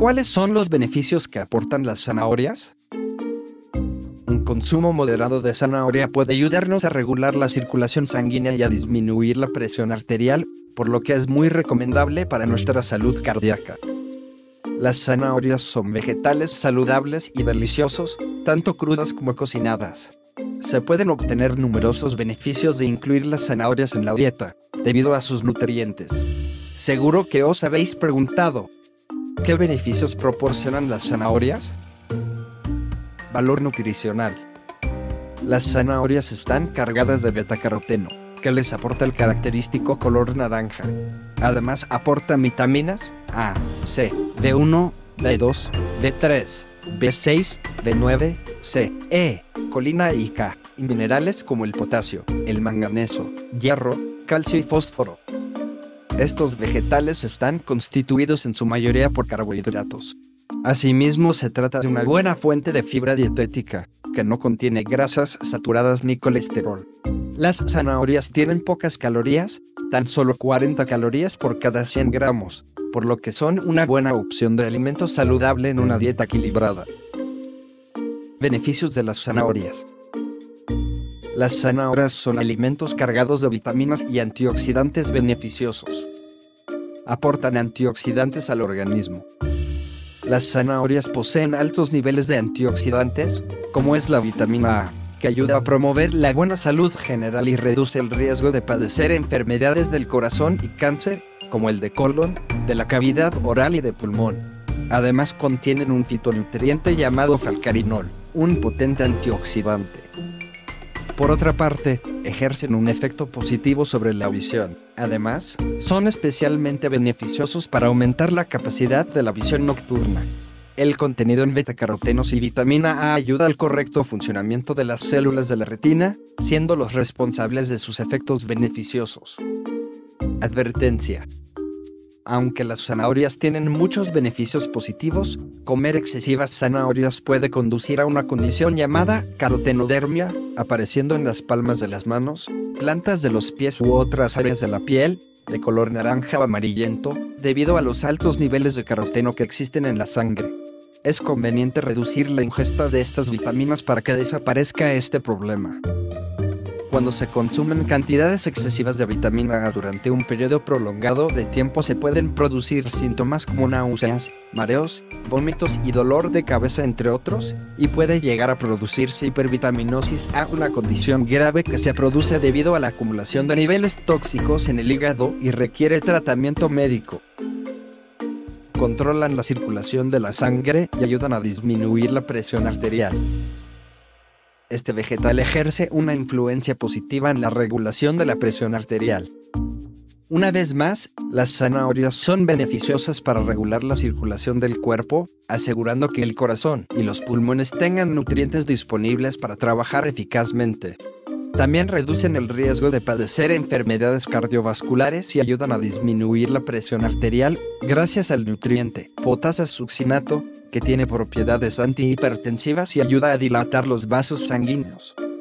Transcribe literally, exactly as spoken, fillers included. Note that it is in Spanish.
¿Cuáles son los beneficios que aportan las zanahorias? Un consumo moderado de zanahoria puede ayudarnos a regular la circulación sanguínea y a disminuir la presión arterial, por lo que es muy recomendable para nuestra salud cardíaca. Las zanahorias son vegetales saludables y deliciosos, tanto crudas como cocinadas. Se pueden obtener numerosos beneficios de incluir las zanahorias en la dieta, debido a sus nutrientes. Seguro que os habéis preguntado, ¿qué beneficios proporcionan las zanahorias? Valor nutricional. Las zanahorias están cargadas de betacaroteno, que les aporta el característico color naranja. Además aportan vitaminas A, C, B uno, B dos, B tres, B seis, B nueve, C, E, colina y K, y minerales como el potasio, el manganeso, hierro, calcio y fósforo. Estos vegetales están constituidos en su mayoría por carbohidratos. Asimismo, se trata de una buena fuente de fibra dietética, que no contiene grasas saturadas ni colesterol. Las zanahorias tienen pocas calorías, tan solo cuarenta calorías por cada cien gramos, por lo que son una buena opción de alimento saludable en una dieta equilibrada. Beneficios de las zanahorias. Las zanahorias son alimentos cargados de vitaminas y antioxidantes beneficiosos. Aportan antioxidantes al organismo. Las zanahorias poseen altos niveles de antioxidantes, como es la vitamina A, que ayuda a promover la buena salud general y reduce el riesgo de padecer enfermedades del corazón y cáncer, como el de colon, de la cavidad oral y de pulmón. Además contienen un fitonutriente llamado falcarinol, un potente antioxidante. Por otra parte, ejercen un efecto positivo sobre la visión. Además, son especialmente beneficiosos para aumentar la capacidad de la visión nocturna. El contenido en betacarotenos y vitamina A ayuda al correcto funcionamiento de las células de la retina, siendo los responsables de sus efectos beneficiosos. Advertencia. Aunque las zanahorias tienen muchos beneficios positivos, comer excesivas zanahorias puede conducir a una condición llamada carotenodermia, apareciendo en las palmas de las manos, plantas de los pies u otras áreas de la piel, de color naranja o amarillento, debido a los altos niveles de caroteno que existen en la sangre. Es conveniente reducir la ingesta de estas vitaminas para que desaparezca este problema. Cuando se consumen cantidades excesivas de vitamina A durante un periodo prolongado de tiempo se pueden producir síntomas como náuseas, mareos, vómitos y dolor de cabeza entre otros, y puede llegar a producirse hipervitaminosis A, una condición grave que se produce debido a la acumulación de niveles tóxicos en el hígado y requiere tratamiento médico. Controlan la circulación de la sangre y ayudan a disminuir la presión arterial. Este vegetal ejerce una influencia positiva en la regulación de la presión arterial. Una vez más, las zanahorias son beneficiosas para regular la circulación del cuerpo, asegurando que el corazón y los pulmones tengan nutrientes disponibles para trabajar eficazmente. También reducen el riesgo de padecer enfermedades cardiovasculares y ayudan a disminuir la presión arterial, gracias al nutriente potasio succinato, que tiene propiedades antihipertensivas y ayuda a dilatar los vasos sanguíneos.